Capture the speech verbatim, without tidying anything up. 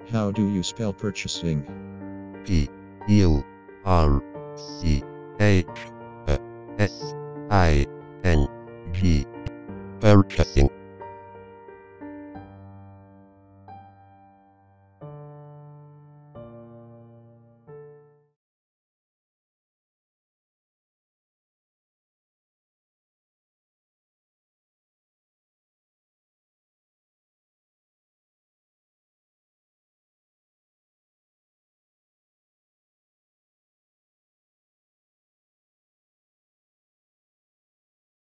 How do you spell purchasing? P U R C H A S I N G. Purchasing.